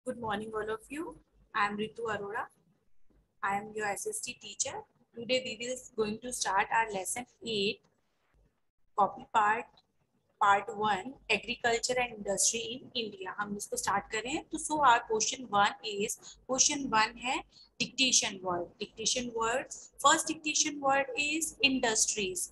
Good morning, all of you. I am Ritu Arora. I am your SST teacher. Today we will going to start our lesson 8, copy part 1, agriculture and industry in India. हम इसको start करें तो our question 1 है dictation word. Dictation word, first dictation word is industries.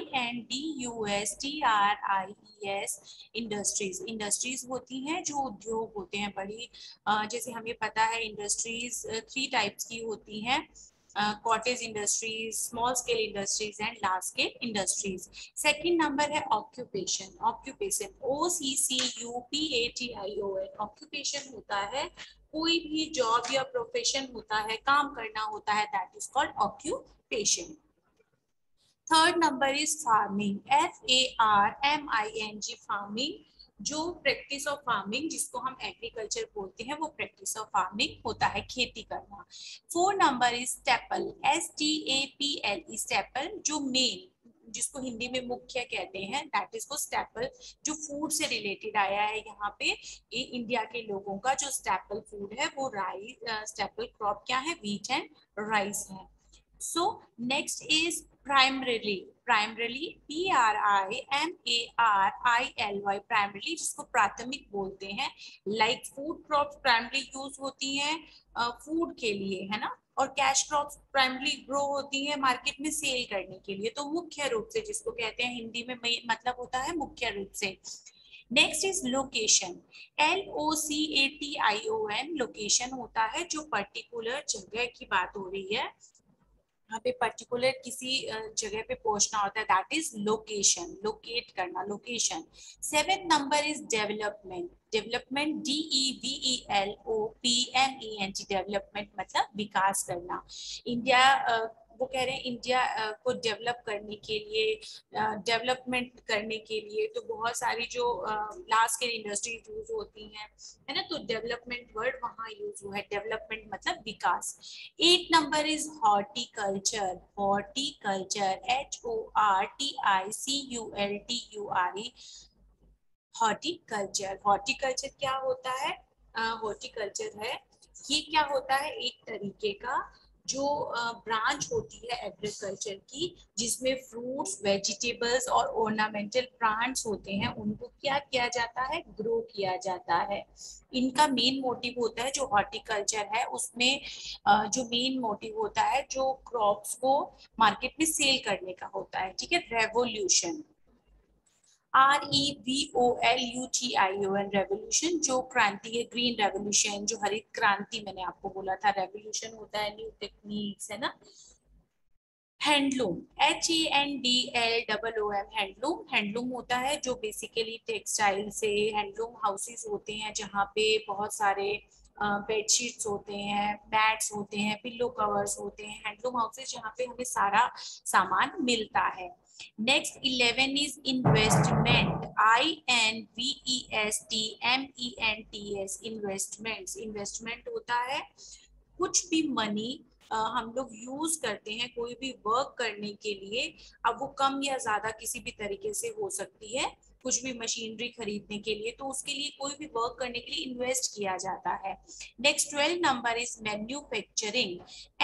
INDUSTRIES industries. Industries होती हैं जो उद्योग होते हैं बड़ी, जैसे हमें पता है इंडस्ट्रीज 3 टाइप्स की होती हैं, cottage industries, small scale industries and large scale industries. Second number है ऑक्यूपेशन. Occupation OCCUPATION. ऑक्यूपेशन होता है कोई भी जॉब या प्रोफेशन होता है, काम करना होता है, that is called occupation. Third number is farming. FARMING. Farming जो प्रैक्टिस ऑफ फार्मिंग, जिसको हम एग्रीकल्चर बोलते हैं, वो प्रैक्टिस ऑफ फार्मिंग होता है, खेती करना. Four number is staple. STAPL. Staple जो मेन, जिसको हिंदी में मुख्य कहते हैं, दैट इज को स्टेपल, जो फूड से रिलेटेड आया है. यहाँ पे इंडिया के लोगों का जो स्टेपल फूड है वो राइस, स्टेपल क्रॉप क्या है, व्हीट एंड राइस है. So next is primarily. Primarily PRIMARILY. Primarily जिसको प्राथमिक बोलते हैं. Like food crops primarily use होती हैं फूड के लिए, है ना, और कैश क्रॉप्स प्राइमरी ग्रो होती है मार्केट में सेल करने के लिए. तो मुख्य रूप से जिसको कहते हैं हिंदी में मतलब होता है मुख्य रूप से. Next is location. LOCATION. Location होता है जो पर्टिकुलर जगह की बात हो रही है, यहाँ पे पर्टिकुलर किसी जगह पे पहुंचना होता है, दैट इज लोकेशन, लोकेट करना, location. Seventh number is development. Development DEVELOPMENT. Development मतलब विकास करना. इंडिया वो कह रहे हैं इंडिया को डेवलप करने के लिए, डेवलपमेंट करने के लिए तो बहुत सारी जो लार्ज स्केल इंडस्ट्रीज यूज होती हैं, है ना, तो डेवलपमेंट वर्ड वहां यूज हुआ है. डेवलपमेंट मतलब विकास. 8 number is horticulture. Horticulture HORTICULTURE. Horticulture. Horticulture क्या होता है? हॉर्टिकल्चर है, ये क्या होता है, एक तरीके का जो ब्रांच होती है एग्रीकल्चर की, जिसमें फ्रूट्स, वेजिटेबल्स और ऑर्नामेंटल प्लांट्स होते हैं, उनको क्या किया जाता है, ग्रो किया जाता है. इनका मेन मोटिव होता है, जो हॉर्टिकल्चर है उसमें जो मेन मोटिव होता है, जो क्रॉप्स को मार्केट में सेल करने का होता है. ठीक है. रेवोल्यूशन. REVOLUTION. रेवोल्यूशन जो क्रांति है, ग्रीन रेवोल्यूशन, जो हरित क्रांति मैंने आपको बोला था. रेवोल्यूशन होता है न्यू टेक्निक्स, है ना. हैंडलूम. HANDLOOM. हैंडलूम. हैंडलूम होता है जो बेसिकली टेक्सटाइल से, हैंडलूम हाउसेस होते हैं जहाँ पे बहुत सारे बेडशीट्स होते हैं, मैट्स होते हैं, पिल्लो कवर्स होते हैं. हैंडलूम हाउसेस जहाँ पे हमें सारा सामान मिलता है. Next 11 is investment. INVESTMENTS. Investments. Investment होता है कुछ भी मनी हम लोग यूज करते हैं कोई भी वर्क करने के लिए. अब वो कम या ज्यादा किसी भी तरीके से हो सकती है, कुछ भी मशीनरी खरीदने के लिए, तो उसके लिए कोई भी वर्क करने के लिए इन्वेस्ट किया जाता है. Next 12 number is manufacturing.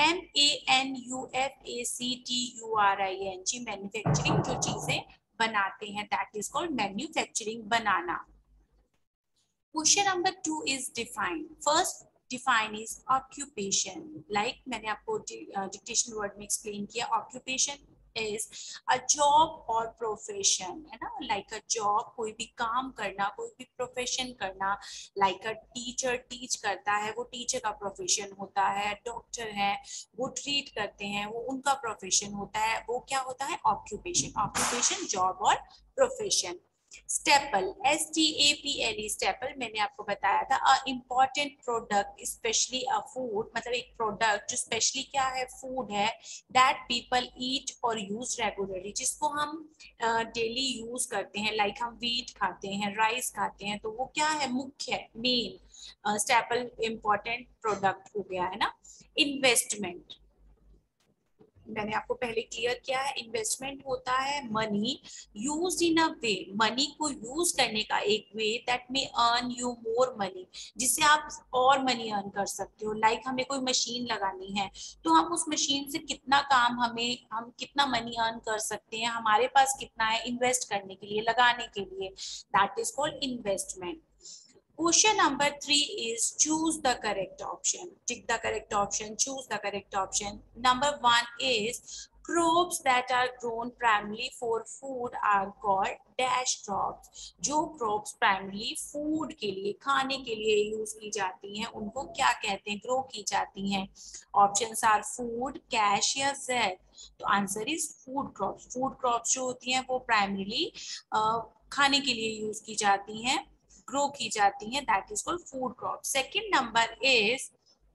MANUFACTURING. Manufacturing जो चीजें बनाते हैं, दैट इज कॉल्ड मैन्युफैक्चरिंग, बनाना. Question number 2 is define. First define is occupation. Like मैंने आपको डिक्टेशन वर्ड में एक्सप्लेन किया, ऑक्यूपेशन इज अ जॉब और प्रोफेशन, है ना. लाइक अ जॉब, कोई भी काम करना, कोई भी प्रोफेशन करना. लाइक अ टीचर टीच करता है, वो टीचर का प्रोफेशन होता है. डॉक्टर है, वो ट्रीट करते हैं, वो उनका प्रोफेशन होता है. वो क्या होता है, ऑक्यूपेशन. ऑक्यूपेशन, जॉब और प्रोफेशन. स्टेपल. STAPLE. स्टेपल मैंने आपको बताया था, a important product, specially a food, मतलब एक प्रोडक्ट जो स्पेशली क्या है, फूड है, दैट पीपल ईट और यूज रेगुलरली, जिसको हम डेली यूज करते हैं. लाइक हम व्हीट खाते हैं, राइस खाते हैं, तो वो क्या है, मुख्य, मेन स्टेपल इम्पोर्टेंट प्रोडक्ट हो गया, है ना. इन्वेस्टमेंट. मैंने आपको पहले क्लियर किया है, इन्वेस्टमेंट होता है money used in a way, money को यूज करने का एक way that may earn you more money, जिससे आप और मनी अर्न कर सकते हो। लाइक हमें कोई मशीन लगानी है तो हम उस मशीन से कितना काम हम कितना मनी अर्न कर सकते हैं, हमारे पास कितना है इन्वेस्ट करने के लिए, लगाने के लिए, that is called investment. Question number 3 is choose the correct option. Tick the correct option, choose the correct option. Number 1 is crops that are grown primarily for food are called dash crops. जो crops primarily food के लिए, खाने के लिए use की जाती हैं, उनको क्या कहते हैं, ग्रो की जाती हैं। Options are food, cash या Z. तो answer is food crops. Food crops जो होती हैं वो प्राइमरीली खाने के लिए यूज की जाती हैं, ग्रो की जाती हैं, that is called food crop. Second number is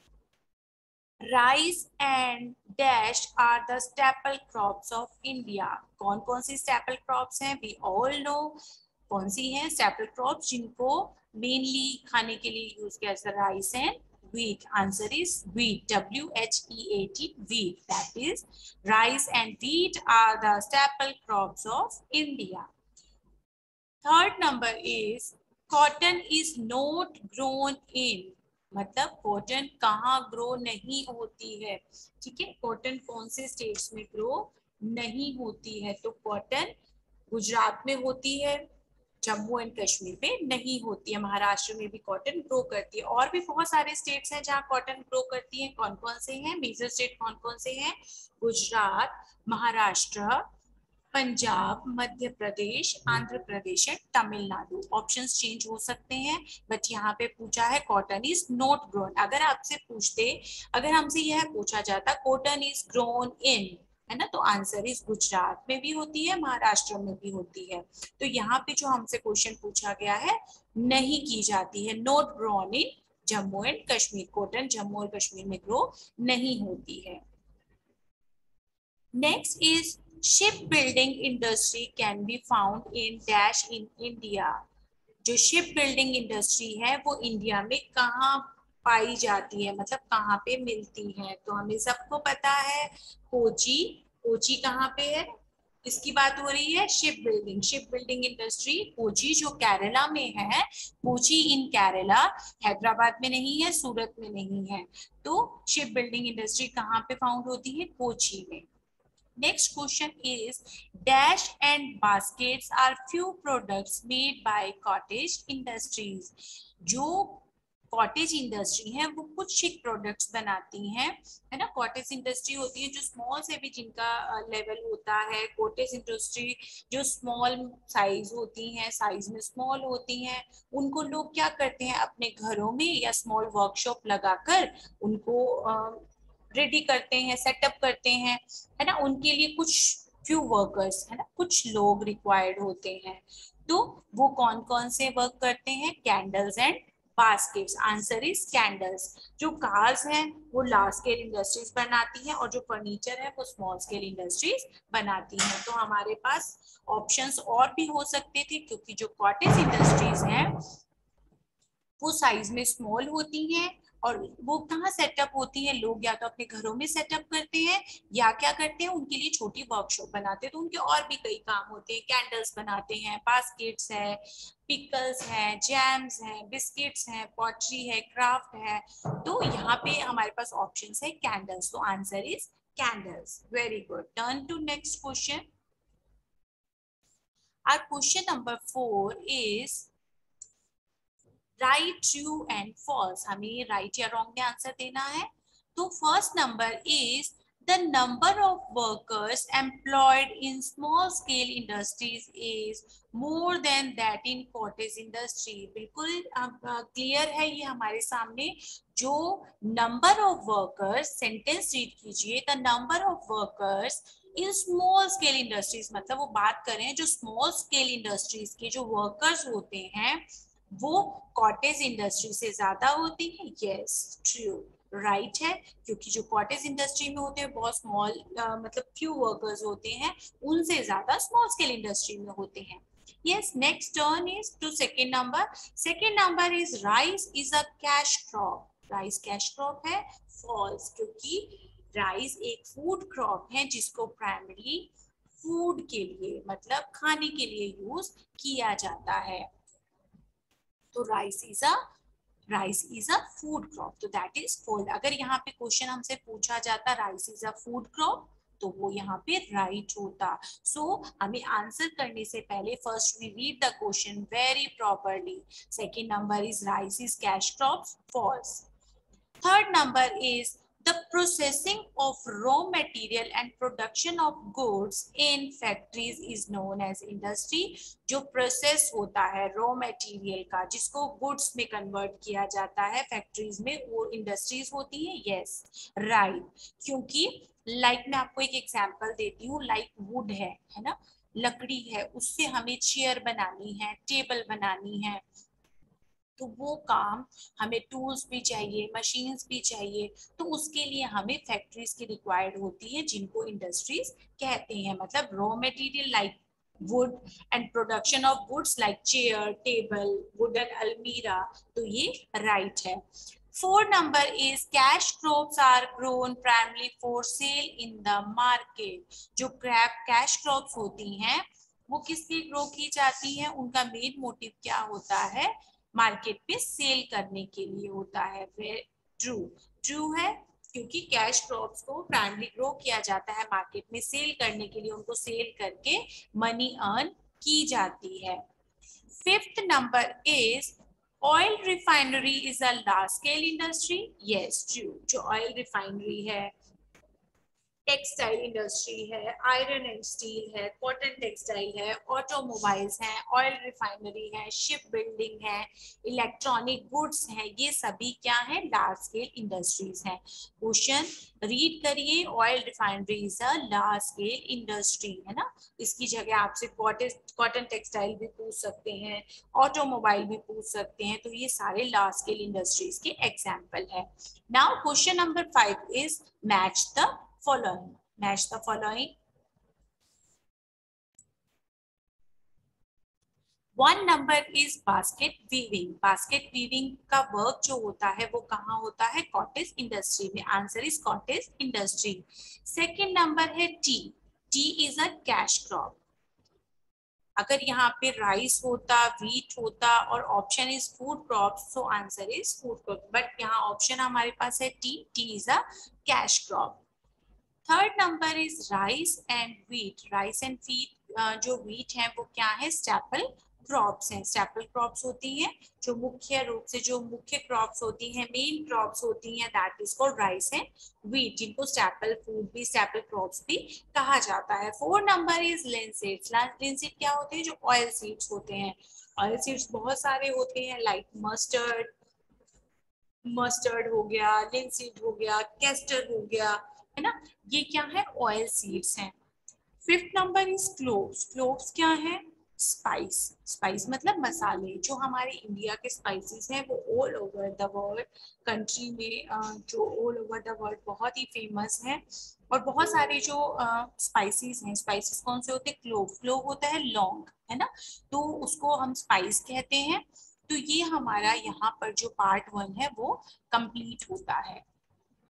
rice and dash are the staple crops of India. कौन कौन सी स्टेपल क्रॉप्स हैं, वी ऑल नो कौन सी हैं स्टेपल क्रॉप्स जिनको मेनली खाने के लिए यूज किया जाता है, rice and wheat. Answer is wheat, WHEAT, wheat. That is rice and wheat are the staple crops of India. Third number is cotton is not grown in, मतलब cotton कहाँ grow नहीं होती है। ठीक है, कॉटन कौन से स्टेट्स में ग्रो नहीं होती है, तो कॉटन गुजरात में होती है, जम्मू एंड कश्मीर में नहीं होती है, महाराष्ट्र में भी कॉटन ग्रो करती है। और भी बहुत सारे स्टेट्स हैं जहाँ कॉटन ग्रो करती है। कौन कौन से हैं, मेजर स्टेट कौन कौन से हैं, Gujarat, Maharashtra, Punjab, Madhya Pradesh, Andhra Pradesh and Tamil Nadu. Options change हो सकते हैं, बट यहाँ पे पूछा है कॉटन इज नॉट ग्रोन। अगर आपसे पूछते, अगर हमसे यह पूछा जाता कॉटन इज ग्रोन इन, है ना, तो आंसर इज गुजरात में भी होती है, महाराष्ट्र में भी होती है। तो यहाँ पे जो हमसे क्वेश्चन पूछा गया है, नहीं की जाती है, not grown in Jammu and Kashmir, cotton Jammu और कश्मीर में ग्रो नहीं होती है। Next is shipbuilding industry can be found in dash in India. जो शिप बिल्डिंग इंडस्ट्री है वो इंडिया में कहाँ पाई जाती है, मतलब कहाँ पे मिलती है, तो हमें सबको पता है कोची। कोची कहाँ पे है, इसकी बात हो रही है, शिप बिल्डिंग इंडस्ट्री कोची जो केरला में है, कोची इन केरला, हैदराबाद में नहीं है, सूरत में नहीं है। तो शिप बिल्डिंग इंडस्ट्री कहाँ पे फाउंड होती है, कोची में। Next question is dash and baskets are few products made by cottage industries. जो कॉटेज इंडस्ट्री है वो कुछ एक प्रोडक्ट्स बनाती हैं, है ना। कॉटेज इंडस्ट्री होती है जो स्मॉल से भी जिनका लेवल होता है, कॉटेज इंडस्ट्री जो स्मॉल साइज होती हैं, साइज में स्मॉल होती हैं, उनको लोग क्या करते हैं, अपने घरों में या स्मॉल वर्कशॉप लगाकर उनको रेडी करते हैं, सेटअप करते हैं, है ना। उनके लिए कुछ फ्यू वर्कर्स, है ना, कुछ लोग रिक्वायर्ड होते हैं। तो वो कौन कौन से वर्क करते हैं, candles and baskets. Answer is candles. जो कार्स हैं वो लार्ज स्केल इंडस्ट्रीज बनाती हैं और जो फर्नीचर है वो स्मॉल स्केल इंडस्ट्रीज बनाती हैं। तो हमारे पास ऑप्शंस और भी हो सकते थे, क्योंकि जो कॉटेज इंडस्ट्रीज हैं वो साइज में स्मॉल होती हैं और वो कहाँ सेटअप होती है, लोग या तो अपने घरों में सेटअप करते हैं या क्या करते हैं, उनके लिए छोटी वर्कशॉप बनाते हैं। तो उनके और भी कई काम होते हैं, कैंडल्स बनाते हैं, बास्केट्स है, पिकल्स है, जैम्स है, बिस्किट्स है, पॉटरी है, क्राफ्ट है। तो यहाँ पे हमारे पास ऑप्शन है कैंडल्स, तो answer is candles. Very good. Turn to next question. Our question number 4 is right, true and false. हमें राइट या रॉन्ग में आंसर देना है। तो first number is the number of workers employed in small scale industries is more than that in cottage industry. बिल्कुल clear है ये हमारे सामने। जो number of workers, sentence read कीजिए, the number of workers in small scale industries, मतलब वो बात करें जो स्मॉल स्केल इंडस्ट्रीज के जो वर्कर्स होते हैं वो कॉटेज इंडस्ट्री से ज्यादा होती है। यस, ट्रू, राइट है, क्योंकि जो कॉटेज इंडस्ट्री में होते हैं बहुत स्मॉल, मतलब फ्यू वर्कर्स होते हैं, उनसे ज्यादा स्मॉल स्केल इंडस्ट्री में होते हैं। Yes, next turn is to second number. Second number is rice is a cash crop. Rice cash crop है, फॉल्स, क्योंकि राइस एक फूड क्रॉप है जिसको प्राइमरी फूड के लिए मतलब खाने के लिए यूज किया जाता है। तो rice is a food crop, तो दैट इज कॉल्ड। अगर यहाँ पे क्वेश्चन हमसे पूछा जाता rice is a food crop तो वो यहाँ पे राइट होता। सो हमें आंसर करने से पहले first we read the question very properly. Second number is rice is cash crop, false. Third number is the processing of raw material and production of goods in factories is known as industry। जो process होता है raw material का जिसको goods में convert किया जाता है factories में, वो इंडस्ट्रीज होती है। यस राइट, क्योंकि मैं आपको एक एग्जांपल देती हूँ। वुड है ना, लकड़ी है, उससे हमें चेयर बनानी है, टेबल बनानी है, तो वो काम हमें टूल्स भी चाहिए, मशीन्स भी चाहिए, तो उसके लिए हमें फैक्ट्रीज की रिक्वायर्ड होती है जिनको इंडस्ट्रीज कहते हैं। मतलब raw material like wood and production of goods like chair, table, wooden अलमीरा, तो ये राइट है। Four number is cash crops are grown primarily for sale in the market। जो कैश क्रॉप्स होती हैं वो किस लिए ग्रो की जाती हैं, उनका मेन मोटिव क्या होता है, मार्केट में सेल करने के लिए होता है। ट्रू, ट्रू है, क्योंकि कैश क्रॉप्स को प्राइमरी ग्रो किया जाता है मार्केट में सेल करने के लिए, उनको सेल करके मनी अर्न की जाती है। Fifth number is oil refinery is a large scale industry. Yes true, जो ऑयल रिफाइनरी है, टेक्सटाइल इंडस्ट्री है, आयरन एंड स्टील है, कॉटन टेक्सटाइल है, ऑटोमोबाइल्स हैं, ऑयल रिफाइनरी है, शिप बिल्डिंग है, इलेक्ट्रॉनिक गुड्स हैं, ये सभी क्या है, लार्ज स्केल इंडस्ट्रीज हैं। क्वेश्चन रीड करिए, oil refinery is a large scale industry, है ना। इसकी जगह आपसे कॉटन टेक्सटाइल भी पूछ सकते हैं, ऑटोमोबाइल भी पूछ सकते हैं, तो ये सारे लार्ज स्केल इंडस्ट्रीज के एग्जाम्पल है। Now question number 5 is match the following। Match the following। One number is basket weaving। basket weaving का वर्क जो होता है वो कहाँ होता है, कॉटेज इंडस्ट्री में। Answer is cottage industry. Second number है tea. Tea is a cash crop. अगर यहाँ पे राइस होता, व्हीट होता और ऑप्शन इज फूड क्रॉप्स, तो answer is food crop, but यहाँ ऑप्शन हमारे पास है tea. Tea is a cash crop. Third number is rice and wheat. Rice and wheat, जो व्हीट है वो क्या है, स्टेपल क्रॉप्स हैं। स्टेपल क्रॉप्स होती हैं जो मुख्य रूप से जो मुख्य क्रॉप्स होती हैं, मेन क्रॉप्स होती हैं, that is called rice and wheat, जिनको स्टेपल फूड भी, स्टेपल क्रॉप्स भी कहा जाता है। Four number is linseeds. Linseed क्या होते हैं, जो ऑयल सीड्स होते हैं। ऑयल सीड्स बहुत सारे होते हैं, लाइक मस्टर्ड, मस्टर्ड हो गया, लिनसीड हो गया, कैस्टर हो गया, है ना, ये क्या है, ऑयल सीड्स हैं। Fifth number is cloves. Cloves क्या है, स्पाइस। स्पाइस मतलब मसाले। जो हमारे इंडिया के स्पाइसेस हैं वो all over the world country में, जो ऑल ओवर द वर्ल्ड बहुत ही फेमस है। और बहुत सारे जो स्पाइसेस हैं, स्पाइसेस कौन से होते हैं, क्लोव। क्लोव होता है लौंग, है ना, तो उसको हम स्पाइस कहते हैं। तो ये हमारा यहाँ पर जो पार्ट 1 है वो कंप्लीट होता है।